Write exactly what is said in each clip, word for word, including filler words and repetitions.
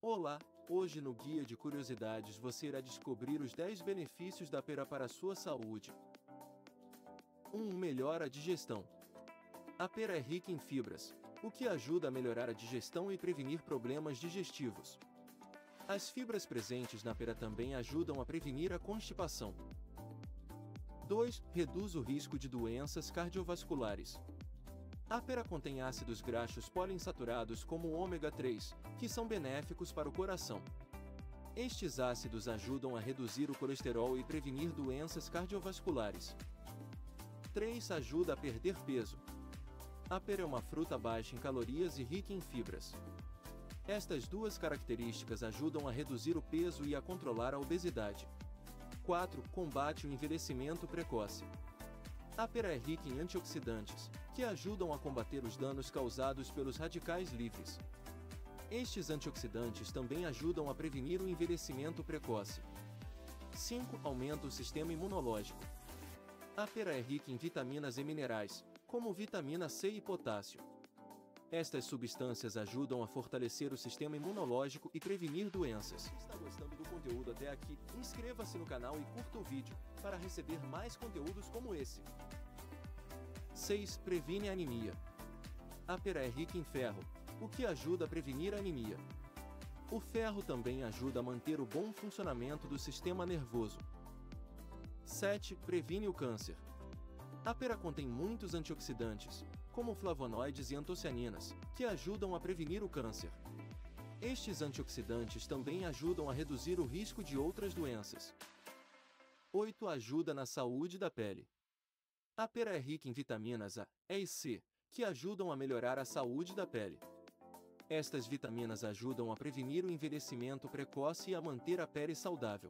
Olá, hoje no Guia de Curiosidades você irá descobrir os dez benefícios da pera para a sua saúde. um Melhora a digestão. A pera é rica em fibras, o que ajuda a melhorar a digestão e prevenir problemas digestivos. As fibras presentes na pera também ajudam a prevenir a constipação. dois Reduz o risco de doenças cardiovasculares. A pera contém ácidos graxos poliinsaturados como o ômega três, que são benéficos para o coração. Estes ácidos ajudam a reduzir o colesterol e prevenir doenças cardiovasculares. três Ajuda a perder peso. A pera é uma fruta baixa em calorias e rica em fibras. Estas duas características ajudam a reduzir o peso e a controlar a obesidade. quatro Combate o envelhecimento precoce. A pera é rica em antioxidantes, que ajudam a combater os danos causados pelos radicais livres. Estes antioxidantes também ajudam a prevenir o envelhecimento precoce. cinco Aumenta o sistema imunológico. A pera é rica em vitaminas e minerais, como vitamina C e potássio. Estas substâncias ajudam a fortalecer o sistema imunológico e prevenir doenças. Se está gostando do conteúdo até aqui, inscreva-se no canal e curta o vídeo, para receber mais conteúdos como esse. seis Previne a anemia. A pera é rica em ferro, o que ajuda a prevenir a anemia. O ferro também ajuda a manter o bom funcionamento do sistema nervoso. sete Previne o câncer. A pera contém muitos antioxidantes, como flavonoides e antocianinas, que ajudam a prevenir o câncer. Estes antioxidantes também ajudam a reduzir o risco de outras doenças. oito Ajuda na saúde da pele. A pera é rica em vitaminas A, E e C, que ajudam a melhorar a saúde da pele. Estas vitaminas ajudam a prevenir o envelhecimento precoce e a manter a pele saudável.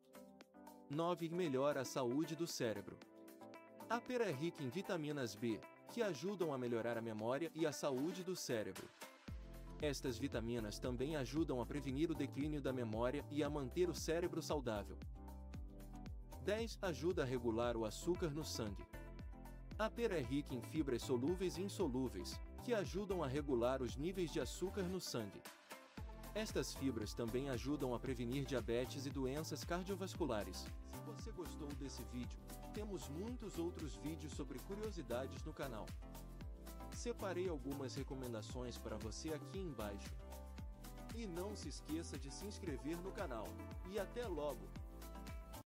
nove Melhora a saúde do cérebro. A pera é rica em vitaminas B, que ajudam a melhorar a memória e a saúde do cérebro. Estas vitaminas também ajudam a prevenir o declínio da memória e a manter o cérebro saudável. dez Ajuda a regular o açúcar no sangue. A pera é rica em fibras solúveis e insolúveis, que ajudam a regular os níveis de açúcar no sangue. Estas fibras também ajudam a prevenir diabetes e doenças cardiovasculares. Se você gostou desse vídeo, temos muitos outros vídeos sobre curiosidades no canal. Separei algumas recomendações para você aqui embaixo. E não se esqueça de se inscrever no canal. E até logo!